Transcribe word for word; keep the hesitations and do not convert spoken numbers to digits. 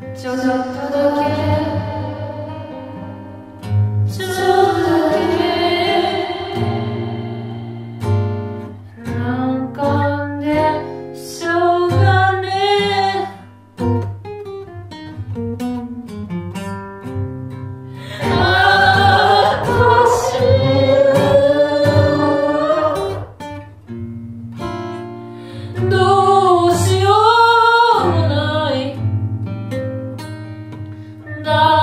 ちょっとだけちょっとだけなんかんでしょうがねえあたしどうしようもないだ